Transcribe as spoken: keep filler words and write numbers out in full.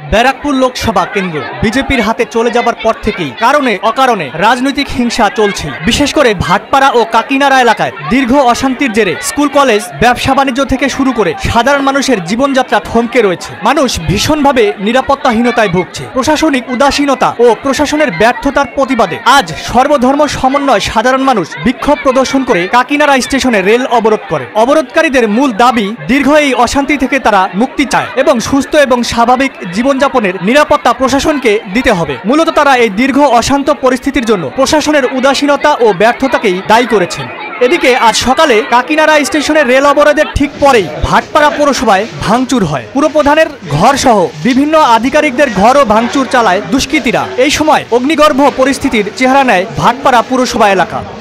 ব্যারাকপুর লোকসভা কেন্দ্র বিজেপির হাতে চলে যাবার পর থেকেই কারণে অকারণে রাজনৈতিক হিংসা চলছে। বিশেষ করে ভাটপাড়া ও কাকিনাড়া এলাকায় দীর্ঘ অশান্তির জেরে স্কুল কলেজ ব্যবসা বাণিজ্য থেকে শুরু করে সাধারণ মানুষের জীবনযাত্রা থমকে রয়েছে। মানুষ ভীষণভাবে নিরাপত্তাহীনতায় ভুগছে। প্রশাসনিক উদাসীনতা ও প্রশাসনের ব্যর্থতার প্রতিবাদে আজ সর্বধর্ম সমন্বয় সাধারণ মানুষ বিক্ষোভ প্রদর্শন করে কাকিনাড়া স্টেশনে রেল অবরোধ করে। অবরোধকারীদের মূল দাবি দীর্ঘ এই অশান্তি থেকে তারা মুক্তি চায় এবং সুস্থ এবং স্বাভাবিক জীবনযাপনের নিরাপত্তা প্রশাসনকে দিতে হবে। মূলত তারা এই দীর্ঘ অশান্ত পরিস্থিতির জন্য প্রশাসনের উদাসীনতা ও ব্যর্থতাকেই দায়ী করেছেন। এদিকে আজ সকালে কাকিনাড়া স্টেশনের রেল অবরোধের ঠিক পরেই ভাটপাড়া পৌরসভায় ভাঙচুর হয়। পুরপ্রধানের ঘর সহ বিভিন্ন আধিকারিকদের ঘরও ভাঙচুর চালায় দুষ্কৃতীরা। এই সময় অগ্নিগর্ভ পরিস্থিতির চেহারা নেয় ভাটপাড়া পুরসভা এলাকা।